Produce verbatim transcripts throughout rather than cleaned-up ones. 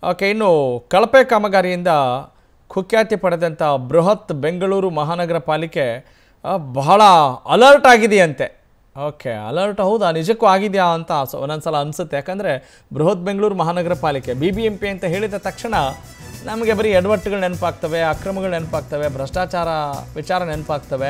Okay, ಇನ್ನು ಕಳಪೆ ಕಾಮಗಾರಿಯಿಂದ ಕುಖ್ಯಾತಿ ಪಡೆದಂಥ ಬೃಹತ್ ಬೆಂಗಳೂರು ಮಹಾನಗರ ಪಾಲಿಕೆ ಬಹಳ ಅಲರ್ಟ್ ಆಗಿದೆಯಂತೆ. ಓಕೆ, ಅಲರ್ಟ್ ಹೌದಾ, ನಿಜಕ್ಕೂ ಆಗಿದೆಯಾ ಅಂತ ಒಂದೊಂದ್ಸಲ ಅನಿಸುತ್ತೆ. ಯಾಕಂದರೆ ಬೃಹತ್ ಬೆಂಗಳೂರು ಮಹಾನಗರ ಪಾಲಿಕೆ ಬಿ ಬಿ ಎಂ ಪಿ ಅಂತ ಹೇಳಿದ ತಕ್ಷಣ ನಮಗೆ ಬರೀ ಎಡವಟ್ಟುಗಳು ನೆನಪಾಗ್ತವೆ, ಅಕ್ರಮಗಳು ನೆನಪಾಗ್ತವೆ, ಭ್ರಷ್ಟಾಚಾರ ವಿಚಾರ ನೆನಪಾಗ್ತವೆ.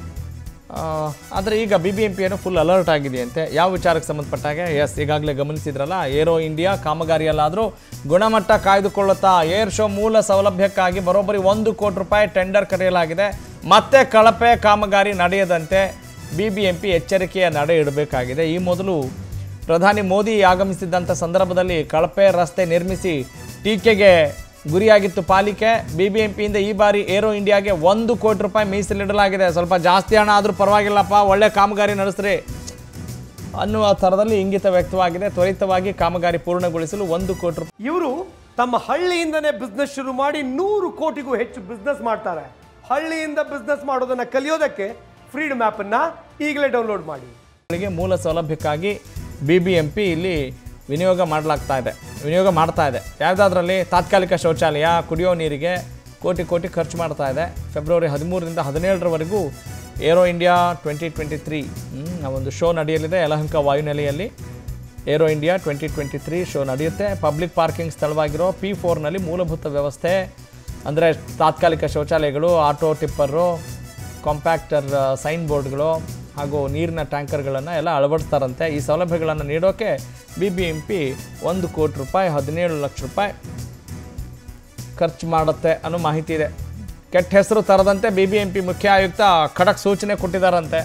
ಆದರೆ ಈಗ ಬಿ ಬಿ ಎಂ ಪಿ ಏನೋ ಫುಲ್ ಅಲರ್ಟ್ ಆಗಿದೆಯಂತೆ. ಯಾವ ವಿಚಾರಕ್ಕೆ ಸಂಬಂಧಪಟ್ಟಾಗೆ? ಎಸ್, ಈಗಾಗಲೇ ಗಮನಿಸಿದ್ರಲ್ಲ, ಏರೋ ಇಂಡಿಯಾ ಕಾಮಗಾರಿಯಲ್ಲಾದರೂ ಗುಣಮಟ್ಟ ಕಾಯ್ದುಕೊಳ್ಳುತ್ತಾ ಏರ್ ಶೋ ಮೂಲ ಸೌಲಭ್ಯಕ್ಕಾಗಿ ಬರೋಬ್ಬರಿ ಒಂದು ಕೋಟಿ ರೂಪಾಯಿ ಟೆಂಡರ್ ಕರೆಯಲಾಗಿದೆ. ಮತ್ತೆ ಕಳಪೆ ಕಾಮಗಾರಿ ನಡೆಯದಂತೆ ಬಿ ಬಿ ಎಂ ಪಿ ಎಚ್ಚರಿಕೆಯ ನಡೆ ಇಡಬೇಕಾಗಿದೆ. ಈ ಮೊದಲು ಪ್ರಧಾನಿ ಮೋದಿ ಆಗಮಿಸಿದ್ದಂಥ ಸಂದರ್ಭದಲ್ಲಿ ಕಳಪೆ ರಸ್ತೆ ನಿರ್ಮಿಸಿ ಟೀಕೆಗೆ ಗುರಿಯಾಗಿತ್ತು ಪಾಲಿಕೆ. ಬಿ ಬಿ ಎಂ ಪಿಯಿಂದ ಈ ಬಾರಿ ಏರೋ ಇಂಡಿಯಾಗೆ ಒಂದು ಕೋಟಿ ರೂಪಾಯಿ ಮೀಸಲಿಡಲಾಗಿದೆ. ಸ್ವಲ್ಪ ಜಾಸ್ತಿ ಹಣ ಆದರೂ ಪರವಾಗಿಲ್ಲಪ್ಪ, ಒಳ್ಳೆ ಕಾಮಗಾರಿ ನಡೆಸ್ರಿ ಅನ್ನುವ ಥರದಲ್ಲಿ ಇಂಗಿತ ವ್ಯಕ್ತವಾಗಿದೆ. ತ್ವರಿತವಾಗಿ ಕಾಮಗಾರಿ ಪೂರ್ಣಗೊಳಿಸಲು ಒಂದು ಕೋಟಿ ರೂಪಾಯಿ. ಇವರು ತಮ್ಮ ಹಳ್ಳಿಯಿಂದನೇ ಬಿಸ್ನೆಸ್ ಶುರು ಮಾಡಿ ನೂರು ಕೋಟಿಗೂ ಹೆಚ್ಚು ಬಿಸ್ನೆಸ್ ಮಾಡ್ತಾರೆ. ಹಳ್ಳಿಯಿಂದ ಬಿಸ್ನೆಸ್ ಮಾಡೋದನ್ನ ಕಲಿಯೋದಕ್ಕೆ ಫ್ರೀಡಮ್ ಆ್ಯಪ್ ಅನ್ನ ಈಗಲೇ ಡೌನ್ಲೋಡ್ ಮಾಡಿ. ಮೂಲ ಸೌಲಭ್ಯಕ್ಕಾಗಿ ಬಿ ಬಿ ಎಂ ಪಿ ಇಲ್ಲಿ ವಿನಿಯೋಗ ಮಾಡಲಾಗ್ತಾ ಇದೆ ವಿನಿಯೋಗ ಮಾಡ್ತಾ ಇದೆ. ಯಾವುದಾದ್ರಲ್ಲಿ ತಾತ್ಕಾಲಿಕ ಶೌಚಾಲಯ, ಕುಡಿಯೋ ನೀರಿಗೆ ಕೋಟಿ ಕೋಟಿ ಖರ್ಚು ಮಾಡ್ತಾ ಇದೆ. ಫೆಬ್ರವರಿ ಹದಿಮೂರರಿಂದ ಹದಿನೇಳರವರೆಗೂ aero India twenty twenty three ಒಂದು ಶೋ ನಡೆಯಲಿದೆ. ಯಲಹಂಕ ವಾಯುನೆಲೆಯಲ್ಲಿ aero India twenty twenty three show ನಡೆಯುತ್ತೆ. ಪಬ್ಲಿಕ್ ಪಾರ್ಕಿಂಗ್ ಸ್ಥಳವಾಗಿರೋ ಪಿ ಫೋರ್ನಲ್ಲಿ ಮೂಲಭೂತ ವ್ಯವಸ್ಥೆ ಅಂದರೆ ತಾತ್ಕಾಲಿಕ ಶೌಚಾಲಯಗಳು, ಆಟೋ ಟಿಪ್ಪರು, ಕಾಂಪ್ಯಾಕ್ಟರ್ ಸೈನ್ ಬೋರ್ಡ್ಗಳು ಹಾಗೂ ನೀರಿನ ಟ್ಯಾಂಕರ್ಗಳನ್ನು ಎಲ್ಲ ಅಳವಡಿಸ್ತಾರಂತೆ. ಈ ಸೌಲಭ್ಯಗಳನ್ನು ನೀಡೋಕ್ಕೆ ಬಿ ಬಿ ಎಂ ಪಿ ಒಂದು ಕೋಟಿ ರೂಪಾಯಿ ಹದಿನೇಳು ಲಕ್ಷ ರೂಪಾಯಿ ಖರ್ಚು ಮಾಡುತ್ತೆ ಅನ್ನೋ ಮಾಹಿತಿ ಇದೆ. ಕೆಟ್ಟ ಹೆಸರು ತರದಂತೆ ಬಿ ಬಿ ಎಂ ಪಿ ಮುಖ್ಯ ಆಯುಕ್ತ ಖಡಕ್ ಸೂಚನೆ ಕೊಟ್ಟಿದ್ದಾರಂತೆ.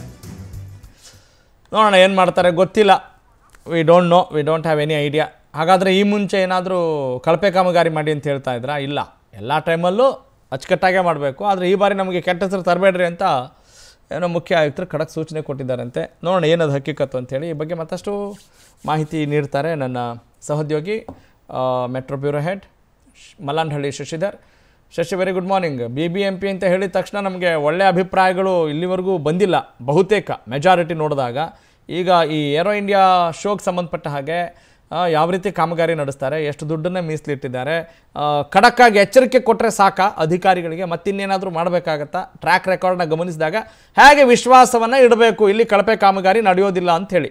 ನೋಡೋಣ ಏನು ಮಾಡ್ತಾರೆ, ಗೊತ್ತಿಲ್ಲ. We don't know, we don't have any idea. ಹಾಗಾದರೆ ಈ ಮುಂಚೆ ಏನಾದರೂ ಕಳಪೆ ಕಾಮಗಾರಿ ಮಾಡಿ ಅಂತ ಹೇಳ್ತಾ ಇದ್ರಾ? ಇಲ್ಲ, ಎಲ್ಲ ಟೈಮಲ್ಲೂ ಅಚ್ಚುಕಟ್ಟಾಗೇ ಮಾಡಬೇಕು. ಆದರೆ ಈ ಬಾರಿ ನಮಗೆ ಕೆಟ್ಟ ಹೆಸರು ತರಬೇಡ್ರಿ ಅಂತ ಏನೋ ಮುಖ್ಯ ಆಯುಕ್ತರು ಖಡಕ್ ಸೂಚನೆ ಕೊಟ್ಟಿದ್ದಾರಂತೆ. ನೋಡೋಣ ಏನದು ಹಕ್ಕಿಕತ್ತು ಅಂತೇಳಿ. ಈ ಬಗ್ಗೆ ಮತ್ತಷ್ಟು ಮಾಹಿತಿ ನೀಡ್ತಾರೆ ನನ್ನ ಸಹೋದ್ಯೋಗಿ metro bureau head Mallandahalli Shashidhar. Shashi, very good morning. B B M P ಅಂತ ಹೇಳಿದ ತಕ್ಷಣ ನಮಗೆ ಒಳ್ಳೆಯ ಅಭಿಪ್ರಾಯಗಳು ಇಲ್ಲಿವರೆಗೂ ಬಂದಿಲ್ಲ, ಬಹುತೇಕ ಮೆಜಾರಿಟಿ ನೋಡಿದಾಗ. ಈಗ ಈ ಏರೋ ಇಂಡಿಯಾ ಶೋಗೆ ಸಂಬಂಧಪಟ್ಟ ಹಾಗೆ ಯಾವ ರೀತಿ ಕಾಮಗಾರಿ ನಡೆಸ್ತಾರೆ, ಎಷ್ಟು ದುಡ್ಡನ್ನೇ ಮೀಸಲಿಟ್ಟಿದ್ದಾರೆ, ಖಡಕ್ಕಾಗಿ ಎಚ್ಚರಿಕೆ ಕೊಟ್ಟರೆ ಸಾಕಾ ಅಧಿಕಾರಿಗಳಿಗೆ, ಮತ್ತಿನ್ನೇನಾದರೂ ಮಾಡಬೇಕಾಗತ್ತಾ? ಟ್ರ್ಯಾಕ್ ರೆಕಾರ್ಡ್ನ ಗಮನಿಸಿದಾಗ ಹೇಗೆ ವಿಶ್ವಾಸವನ್ನು ಇಡಬೇಕು ಇಲ್ಲಿ ಕಳಪೆ ಕಾಮಗಾರಿ ನಡೆಯೋದಿಲ್ಲ ಅಂಥೇಳಿ?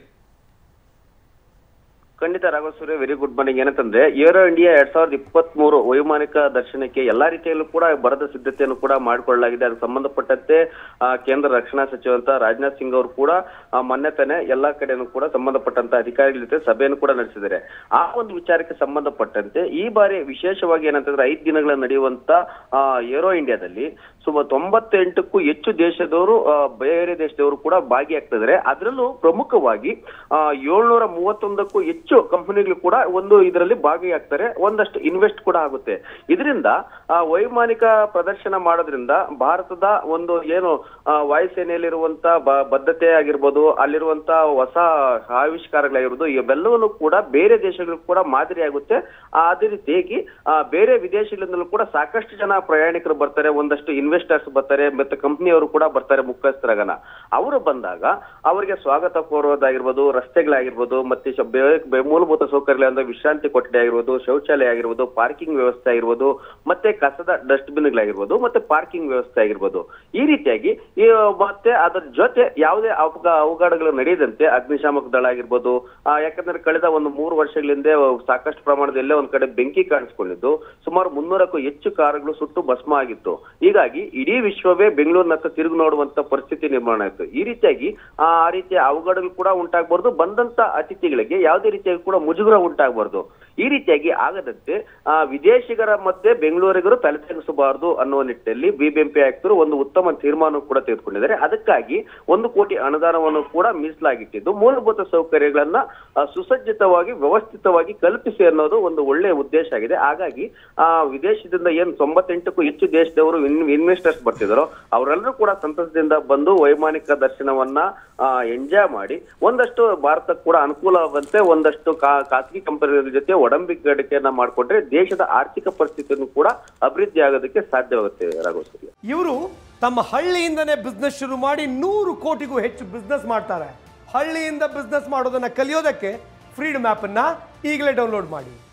ಖಂಡಿತ Raghav Surya, very good morning. ಏನಂತಂದ್ರೆ ಏರೋ ಇಂಡಿಯಾ ಎರಡ್ ಸಾವಿರದ ಇಪ್ಪತ್ತ್ ಮೂರು ವೈಮಾನಿಕ ದರ್ಶನಕ್ಕೆ ಎಲ್ಲಾ ರೀತಿಯಲ್ಲೂ ಕೂಡ ಬರದ ಸಿದ್ಧತೆಯನ್ನು ಕೂಡ ಮಾಡಿಕೊಳ್ಳಲಾಗಿದೆ. ಅದಕ್ಕೆ ಸಂಬಂಧಪಟ್ಟಂತೆ ಕೇಂದ್ರ ರಕ್ಷಣಾ ಸಚಿವಂತ ರಾಜನಾಥ್ ಸಿಂಗ್ ಅವರು ಕೂಡ ಮೊನ್ನೆ ತಾನೆ ಎಲ್ಲಾ ಕಡೆನೂ ಕೂಡ ಸಂಬಂಧಪಟ್ಟಂತ ಅಧಿಕಾರಿಗಳ ಜೊತೆ ಸಭೆಯನ್ನು ಕೂಡ ನಡೆಸಿದ್ದಾರೆ. ಆ ಒಂದು ವಿಚಾರಕ್ಕೆ ಸಂಬಂಧಪಟ್ಟಂತೆ ಈ ಬಾರಿ ವಿಶೇಷವಾಗಿ ಏನಂತಂದ್ರೆ ಐದು ದಿನಗಳ ನಡೆಯುವಂತ ಏರೋ ಇಂಡಿಯಾದಲ್ಲಿ ಸುಮಾರು ತೊಂಬತ್ತೆಂಟಕ್ಕೂ ಹೆಚ್ಚು ದೇಶದವರು, ಬೇರೆ ದೇಶದವರು ಕೂಡ ಭಾಗಿಯಾಗ್ತಿದ್ದಾರೆ. ಅದರಲ್ಲೂ ಪ್ರಮುಖವಾಗಿ ಏಳ್ನೂರ ಮೂವತ್ತೊಂದಕ್ಕೂ ಹೆಚ್ಚು ಕಂಪನಿಗಳು ಕೂಡ ಒಂದು ಇದರಲ್ಲಿ ಭಾಗಿಯಾಗ್ತಾರೆ. ಒಂದಷ್ಟು ಇನ್ವೆಸ್ಟ್ ಕೂಡ ಆಗುತ್ತೆ. ಇದರಿಂದ ವೈಮಾನಿಕ ಪ್ರದರ್ಶನ ಮಾಡೋದ್ರಿಂದ ಭಾರತದ ಒಂದು ಏನು ವಾಯುಸೇನೆಯಲ್ಲಿರುವಂತ ಬದ್ಧತೆ ಆಗಿರ್ಬೋದು, ಅಲ್ಲಿರುವಂತ ಹೊಸ ಆವಿಷ್ಕಾರಗಳಾಗಿರ್ಬೋದು, ಇವೆಲ್ಲವನ್ನೂ ಕೂಡ ಬೇರೆ ದೇಶಗಳು ಕೂಡ ಮಾದರಿ ಆಗುತ್ತೆ. ಅದೇ ರೀತಿಯಾಗಿ ಬೇರೆ ವಿದೇಶಗಳಿಂದಲೂ ಕೂಡ ಸಾಕಷ್ಟು ಜನ ಪ್ರಯಾಣಿಕರು ಬರ್ತಾರೆ, ಒಂದಷ್ಟು ಇನ್ವೆಸ್ಟರ್ಸ್ ಬರ್ತಾರೆ, ಮತ್ತೆ ಕಂಪನಿಯವರು ಕೂಡ ಬರ್ತಾರೆ. ಮುಖ್ಯಸ್ಥರಾಗನ ಅವರು ಬಂದಾಗ ಅವರಿಗೆ ಸ್ವಾಗತ ಕೋರೋದಾಗಿರ್ಬೋದು, ರಸ್ತೆಗಳಾಗಿರ್ಬೋದು, ಮತ್ತೆ ಮೂಲಭೂತ ಸೌಕರ್ಯಗಳಂದ್ರೆ ವಿಶ್ರಾಂತಿ ಕೊಠಡಿ ಆಗಿರ್ಬೋದು, ಶೌಚಾಲಯ ಆಗಿರ್ಬೋದು, ಪಾರ್ಕಿಂಗ್ ವ್ಯವಸ್ಥೆ ಆಗಿರ್ಬೋದು, ಮತ್ತೆ ಕಸದ ಡಸ್ಟ್ ಬಿನ್ಗಳಾಗಿರ್ಬೋದು, ಮತ್ತೆ ಪಾರ್ಕಿಂಗ್ ವ್ಯವಸ್ಥೆ ಆಗಿರ್ಬೋದು. ಈ ರೀತಿಯಾಗಿ ಮತ್ತೆ ಅದರ ಜೊತೆ ಯಾವುದೇ ಅವಘಡಗಳು ನಡೆಯದಂತೆ ಅಗ್ನಿಶಾಮಕ ದಳ ಆಗಿರ್ಬೋದು, ಯಾಕಂದ್ರೆ ಕಳೆದ ಒಂದು ಮೂರು ವರ್ಷಗಳಿಂದ ಸಾಕಷ್ಟು ಪ್ರಮಾಣದಲ್ಲೇ ಒಂದ್ ಕಡೆ ಬೆಂಕಿ ಕಾಣಿಸ್ಕೊಂಡಿದ್ದು ಸುಮಾರು ಮುನ್ನೂರಕ್ಕೂ ಹೆಚ್ಚು ಕಾರುಗಳು ಸುಟ್ಟು ಭಸ್ಮ ಆಗಿತ್ತು. ಹೀಗಾಗಿ ಇಡೀ ವಿಶ್ವವೇ ಬೆಂಗಳೂರಿನತ್ತ ತಿರುಗಿ ನೋಡುವಂತ ಪರಿಸ್ಥಿತಿ ನಿರ್ಮಾಣ ಆಯಿತು. ಈ ರೀತಿಯಾಗಿ ಆ ರೀತಿಯ ಅವಘಡಗಳು ಕೂಡ ಉಂಟಾಗಬಾರ್ದು, ಬಂದಂತ ಅತಿಥಿಗಳಿಗೆ ಯಾವುದೇ ರೀತಿಯಾಗಿ ಕೂಡ ಮುಜುಗರ ಉಂಟಾಗಬಾರ್ದು. ಈ ರೀತಿಯಾಗಿ ಆಗದಂತೆ ಆ ವಿದೇಶಿಗರ ಮಧ್ಯೆ ಬೆಂಗಳೂರಿಗರು ತಲೆ ತೆಗೆಸಬಾರದು ಅನ್ನುವ ನಿಟ್ಟಿನಲ್ಲಿ ಬಿಬಿಎಂಪಿ ಆಯುಕ್ತರು ಒಂದು ಉತ್ತಮ ತೀರ್ಮಾನ ಕೂಡ ತೆಗೆದುಕೊಂಡಿದ್ದಾರೆ. ಅದಕ್ಕಾಗಿ ಒಂದು ಕೋಟಿ ಅನುದಾನವನ್ನು ಕೂಡ ಮೀಸಲಾಗಿಟ್ಟಿದ್ದು ಮೂಲಭೂತ ಸೌಕರ್ಯಗಳನ್ನ ಸುಸಜ್ಜಿತವಾಗಿ ವ್ಯವಸ್ಥಿತವಾಗಿ ಕಲ್ಪಿಸಿ ಅನ್ನೋದು ಒಂದು ಒಳ್ಳೆಯ ಉದ್ದೇಶ ಆಗಿದೆ. ಹಾಗಾಗಿ ಆ ವಿದೇಶದಿಂದ ಏನ್ ತೊಂಬತ್ತೆಂಟಕ್ಕೂ ಹೆಚ್ಚು ದೇಶದವರು ಇನ್ವೆಸ್ಟರ್ಸ್ ಬರ್ತಿದಾರೋ ಅವರೆಲ್ಲರೂ ಕೂಡ ಸಂತಸದಿಂದ ಬಂದು ವೈಮಾನಿಕ ದರ್ಶನವನ್ನ ಎಂಜಾಯ್ ಮಾಡಿ ಒಂದಷ್ಟು ಭಾರತಕ್ಕೆ ಕೂಡ ಅನುಕೂಲವಾಗುವಂತೆ ಒಂದಷ್ಟು ಖಾಸಗಿ ಕಂಪನಿಗಳ ಜೊತೆ ಒಡಂಬಡಿಕೆಯನ್ನ ಮಾಡಿಕೊಂಡ್ರೆ ದೇಶದ ಆರ್ಥಿಕ ಪರಿಸ್ಥಿತಿಯನ್ನು ಕೂಡ ಅಭಿವೃದ್ಧಿ ಆಗೋದಕ್ಕೆ ಸಾಧ್ಯವಾಗುತ್ತೆ. ರಾಘವ್, ಇವರು ತಮ್ಮ ಹಳ್ಳಿಯಿಂದನೇ ಬಿಸ್ನೆಸ್ ಶುರು ಮಾಡಿ ನೂರು ಕೋಟಿಗೂ ಹೆಚ್ಚು ಬಿಸ್ನೆಸ್ ಮಾಡ್ತಾರೆ. ಹಳ್ಳಿಯಿಂದ ಬಿಸ್ನೆಸ್ ಮಾಡೋದನ್ನ ಕಲಿಯೋದಕ್ಕೆ ಫ್ರೀಡಮ್ ಆ್ಯಪ್ ಅನ್ನ ಈಗಲೇ ಡೌನ್ಲೋಡ್ ಮಾಡಿ.